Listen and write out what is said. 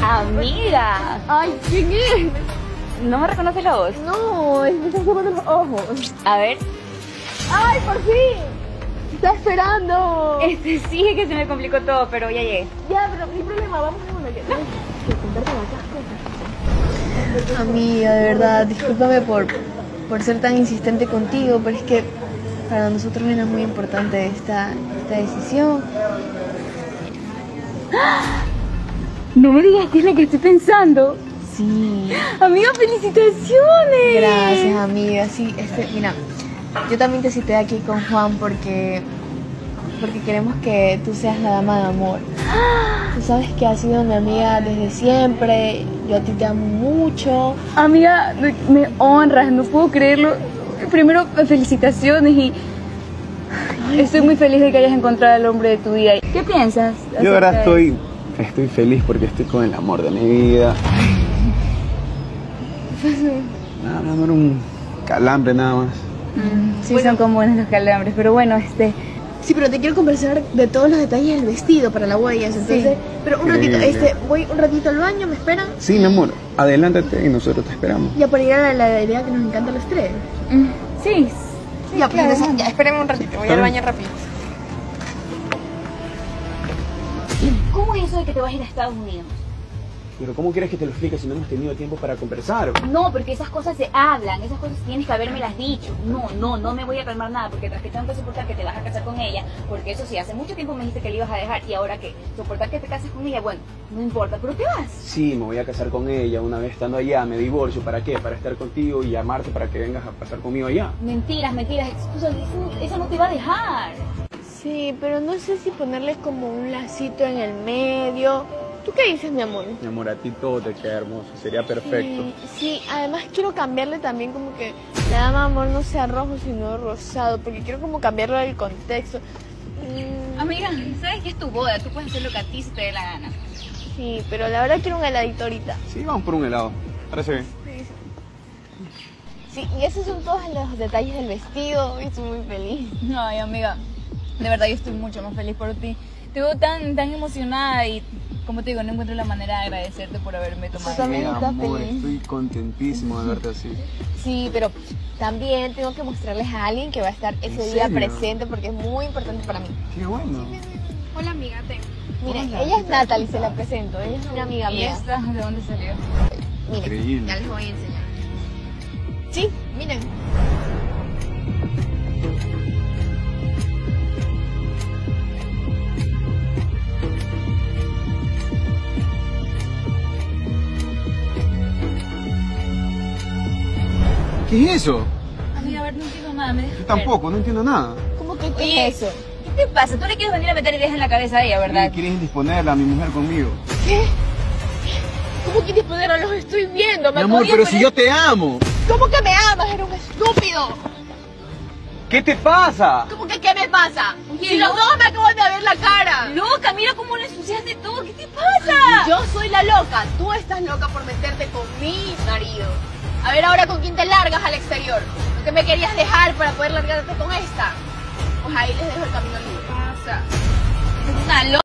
Amiga. Ay, ¿quién es? ¿No me reconoces la voz? No, es que me están cerrando los ojos. A ver. ¡Ay, por fin! ¡Está esperando! Sí, es que se me complicó todo, pero ya llegué. Ya, pero no hay problema, vamos a uno. Amiga, de verdad, discúlpame por ser tan insistente contigo, pero es que para nosotros era muy importante esta decisión. No me digas qué es lo que estoy pensando. Sí. Amiga, felicitaciones. Gracias, amiga. Sí, mira, yo también te cité aquí con Juan porque queremos que tú seas la dama de amor. Tú sabes que has sido mi amiga desde siempre. Yo a ti te amo mucho. Amiga, me honras, no puedo creerlo. Primero, felicitaciones y estoy muy feliz de que hayas encontrado al hombre de tu vida. ¿Qué piensas? Yo ahora estoy feliz porque estoy con el amor de mi vida. Nada, no era un calambre nada más. Sí, bueno, son como buenos los calambres, pero bueno, Sí, pero te quiero conversar de todos los detalles del vestido para las huellas, entonces... Sí. Pero un ratito, voy un ratito al baño, ¿me esperan? Sí, mi amor, adelántate y nosotros te esperamos. Ya por ir a la heladería que nos encanta a los tres. Sí. Ya, pues entonces, ya, espérenme un ratito, voy al baño rápido. ¿Cómo es eso de que te vas a ir a Estados Unidos? Pero ¿cómo quieres que te lo explique si no hemos tenido tiempo para conversar? No, porque esas cosas se hablan, esas cosas tienes que habérmelas dicho. No me voy a calmar nada, porque tras que tengo que soportar que te vas a casar con ella, porque eso sí, hace mucho tiempo me dijiste que le ibas a dejar, y ahora que soportar que te cases con ella, bueno, no importa, pero te vas. Sí, me voy a casar con ella, una vez estando allá, me divorcio, ¿para qué? Para estar contigo y llamarte para que vengas a pasar conmigo allá. Mentiras, excusas, eso no te va a dejar. Sí, pero no sé si ponerles como un lacito en el medio. ¿Tú qué dices, mi amor? Mi amor, a ti todo te queda hermoso, sería perfecto. Sí, además quiero cambiarle también como que la dama de amor no sea rojo, sino rosado, porque quiero como cambiarlo del contexto. Amiga, sabes que es tu boda, tú puedes hacer lo que a ti se te dé la gana. Sí, pero la verdad quiero un heladito ahorita. Sí, vamos por un helado, parece bien. Sí, y esos son todos los detalles del vestido, y estoy muy feliz. Ay, amiga, de verdad yo estoy mucho más feliz por ti. Te veo tan emocionada y, como te digo, no encuentro la manera de agradecerte por haberme tomado. Tú también estás amor, feliz. estoy contentísimo de verte así. Sí, pero también tengo que mostrarles a alguien que va a estar ese día presente porque es muy importante para mí. Qué bueno. Hola, amiga, Miren, ella es Natalie, se la presento. Ella es una amiga mía. ¿Y esta? ¿De dónde salió? Miren, increíble. ya les voy a enseñar. Sí, miren. ¿Qué es eso? Amiga, a ver, no entiendo nada, me dejas Yo tampoco, no entiendo nada. ¿Cómo que qué es eso? ¿Qué te pasa? Tú le quieres venir a meter ideas en la cabeza a ella, ¿verdad? ¿Quieres indisponerla a mi mujer conmigo? ¿Qué? ¿Cómo quieres ponerlo? Los estoy viendo. Mi amor, pero si yo te amo. ¿Cómo que me amas? Eres un estúpido. ¿Qué te pasa? ¿Cómo que qué me pasa? Oye, Si los dos me acaban de ver la cara. Loca, mira cómo le ensuciaste todo. ¿Qué te pasa? Yo soy la loca. Tú estás loca por meterte con mi marido. A ver ahora con quién te largas al exterior. ¿No que me querías dejar para poder largarte con esta? Pues ahí les dejo el camino libre. ¿Qué pasa? Es una loca.